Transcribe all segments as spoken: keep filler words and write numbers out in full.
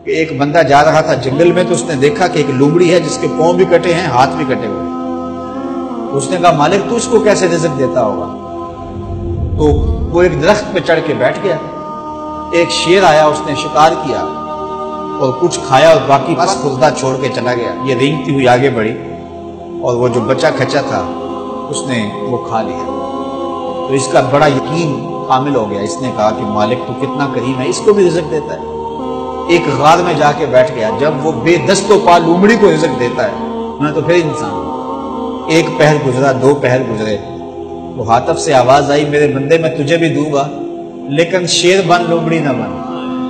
کہ ایک بندہ جا رہا تھا جنگل میں، تو اس نے دیکھا کہ ایک لومڑی ہے جس کے پاؤں بھی کٹے ہیں، ہاتھ بھی کٹے ہوئے ہیں۔ تو اس نے کہا مالک تو اس کو کیسے رزق دیتا ہوگا؟ تو وہ ایک درخت پہ چڑھ کے بیٹھ گیا۔ ایک شیر آیا، اس نے شکار کیا اور کچھ کھایا اور باقی بس خوردہ چھوڑ کے چلا گیا۔ یہ رینگتی ہوئی آگے بڑھی اور وہ جو بچہ کھچا تھا اس نے وہ کھا لیا۔ تو اس کا بڑا یقین حامل ہو گیا، اس نے کہا کہ مالک تو کتنا کریم ہے، اس کو بھی رزق دیتا ہے۔ ایک غار میں جا کے بیٹھ گیا۔ جب وہ بے دست و پا لومڑی کو رزق دیتا ہے میں تو پھر انسان۔ ایک پہر گزرا، دو پہر گزرے، تو ہاتف سے آواز آئی میرے بندے میں تجھے بھی دوں گا لیکن شیر بن لومڑی نہ بن،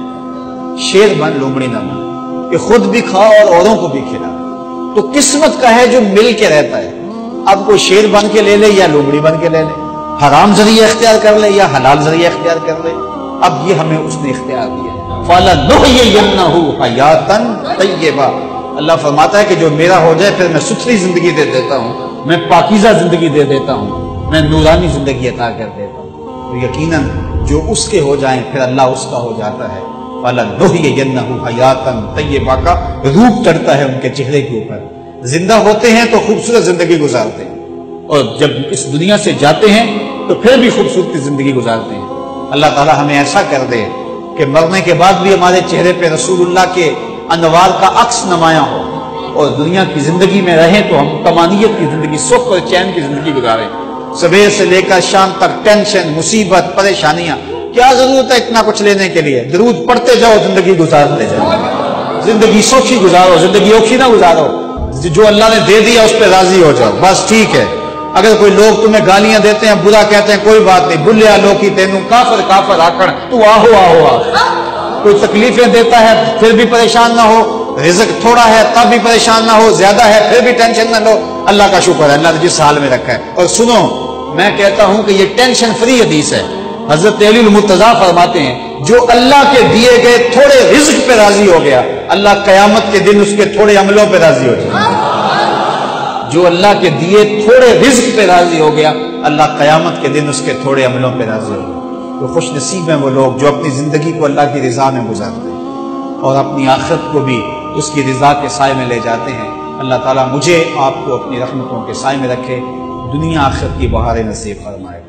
شیر بن لومڑی نہ بن، کہ خود بھی کھا اور اوروں کو بھی کھلا۔ تو قسمت کا ہے جو مل کے رہتا ہے، اب کوئی شیر بن کے لے لے یا لومڑی بن کے لے لے، حرام ذریعہ اختیار کر لے یا حلال ذریعہ اختیار کر لے، اب یہ ہمیں اس نے اختیار دیا ہے۔ فَلَنُحْيِيَنَّهُ حَيَاةً طَيِّبَةً، اللہ فرماتا ہے کہ جو میرا ہو جائے پھر میں ستھری زندگی دے دیتا ہوں، میں پاکیزہ زندگی دے دیتا ہوں، میں نورانی زندگی عطا کر دیتا ہوں۔ تو یقیناً جو اس کے ہو جائیں پھر اللہ اس کا ہو جاتا ہے۔ فَلَنُحْيِيَنَّهُ حَيَاةً طَيِّبَةً کا روپ چڑھتا ہے ان کے چہرے کے اوپر۔ زندہ ہوتے ہیں تو خوبصورت زندگی گزارتے ہیں، اور جب اس دنیا سے جاتے ہیں تو پھر بھی خوبصورت زندگی گزارتے ہیں۔ اللہ تعالی ہمیں ایسا کر دے کہ مرنے کے بعد بھی ہمارے چہرے پہ رسول اللہ کے انوار کا عکس نمایاں ہو، اور دنیا کی زندگی میں رہیں تو ہم طمانیت کی زندگی، سکھ اور چین کی زندگی گزاریں۔ صبح سے لے کر شام تک ٹینشن، مصیبت، پریشانیاں، کیا ضرورت ہے اتنا کچھ لینے کے لیے؟ درود پڑھتے جاؤ، زندگی گزارتے جاؤ، زندگی سوکھی گزارو، زندگی اوکھی نہ گزارو، جو اللہ نے دے دیا اس پہ راضی ہو جاؤ، بس ٹھیک ہے۔ اگر کوئی لوگ تمہیں گالیاں دیتے ہیں، برا کہتے ہیں، کوئی بات نہیں، بلیا لوکی تینوں کافر کافر آکڑ تو آہو آہو آ۔ کوئی تکلیفیں دیتا ہے پھر بھی پریشان نہ ہو، رزق تھوڑا ہے تب بھی پریشان نہ ہو، زیادہ ہے پھر بھی ٹینشن نہ لو، اللہ کا شکر ہے اللہ نے جس حال میں رکھا ہے۔ اور سنو، میں کہتا ہوں کہ یہ ٹینشن فری حدیث ہے۔ حضرت علی المرتضیٰ فرماتے ہیں جو اللہ کے دیے گئے تھوڑے رزق پہ راضی ہو گیا، اللہ قیامت کے دن اس کے تھوڑے عملوں پہ راضی ہو جائے۔ جو اللہ کے دیے تھوڑے رزق پہ راضی ہو گیا، اللہ قیامت کے دن اس کے تھوڑے عملوں پہ راضی ہو گیا۔ تو خوش نصیب ہیں وہ لوگ جو اپنی زندگی کو اللہ کی رضا میں گزارتے ہیں اور اپنی آخرت کو بھی اس کی رضا کے سائے میں لے جاتے ہیں۔ اللہ تعالیٰ مجھے آپ کو اپنی رحمتوں کے سائے میں رکھے، دنیا آخرت کی بہاریں نصیب فرمائے۔